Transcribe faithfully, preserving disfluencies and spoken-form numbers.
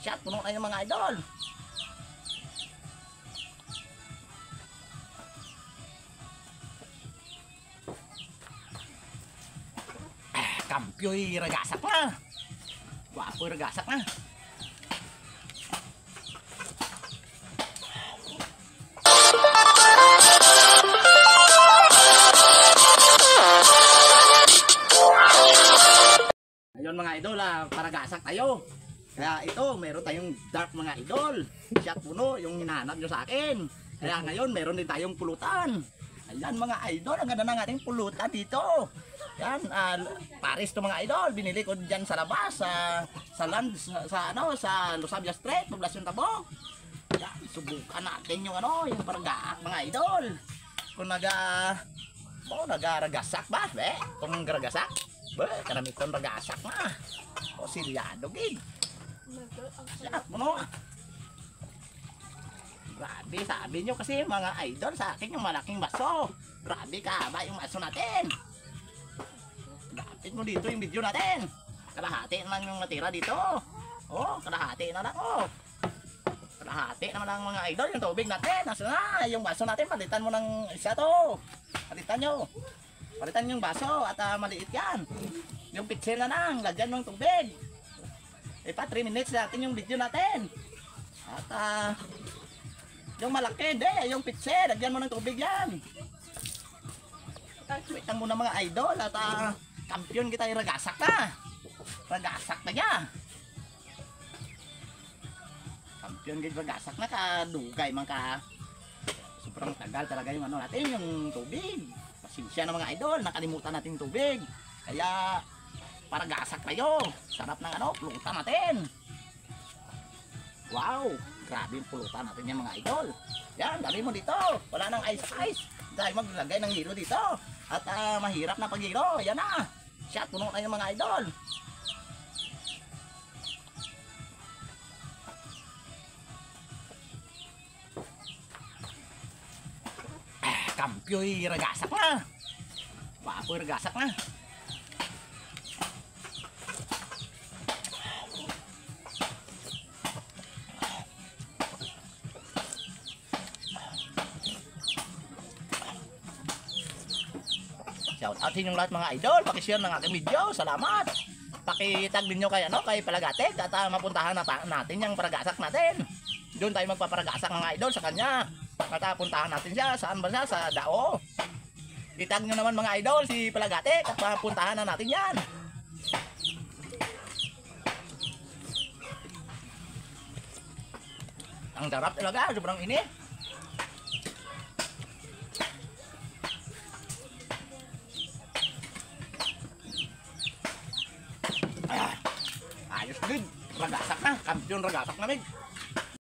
Shot, puno na yung mga idol. Ah, kampyo'y ragasak na. Wapo'y ragasak na. Ayun mga idol, ah, paragasak tayo. Kaya ito, meron tayong dark mga idol. Shot puno, yung hinahanap nyo sa akin. Kaya ngayon, meron din tayong pulutan. Ayan mga idol, ang ganda ng ating pulutan dito. Yan, uh, Paris to mga idol. Binili ko dyan sa labas, sa, sa land, sa, sa, ano, sa Lusabia Street, Poblacion Tabog. Yan, subukan natin yung ano, yung paragaak mga idol. Kung naga, oh, nagaragasak ba? Eh, kung garagasak. Be, karamiton ragasak na. O silyado gid. Shot mo. Grabe, sabi nyo kasi mga idol sa akin yung malaking baso. Grabe ka ba yung baso natin? Lapit mo dito yung video natin. Kalahati na lang yung natira dito. Oh, kalahati na lang oh. Kalahati naman lang mga idol yung tubig natin. Nasa na yung baso natin, palitan mo ng isa to. Palitan nyo. Palitan yung baso at uh, maliit yan. Yung pitcher na lang, lagyan ng tubig. E pa three minutes natin yung video natin. At uh, yung malaki, de, yung pitcher, lagyan mo ng tubig yan. Wait lang muna mga idol at uh, kampiyon kita yung ragasak na. Ragasak na niya. Kampiyon kita ragasak na, kadugay man ka. Sobrang tagal talaga yung ano natin, yung tubig. Pasensya na mga idol, nakalimutan natin yung tubig. Kaya paragasak tayo. Sarap ng ano, pulutan natin. Wow, grabe yung pulutan natin yan mga idol. Yan, dali mo dito. Wala nang ice ice. Dahil maglagay ng hilo dito. At uh, mahirap na paghilo. Yan na. Shot, puno na yung mga idol. Ah, kampyo'y ragasak na. Wapo'y ragasak na. Shout out sa inyong lahat mga idol, paki-share ng aking video, salamat. Paki-tag ninyo kay ano, kay Palagatek at uh, mapuntahan na natin yung paragasak natin. Doon tayo magpaparagasak mga idol sa kanya. At uh, puntahan natin siya, saan ba siya? Sa Dao. I-tag nyo naman mga idol si Palagatek at mapuntahan na natin yan. Ang sarap talaga, sobrang init. Ayos din, ragasak na, kampiyon ragasak na mig.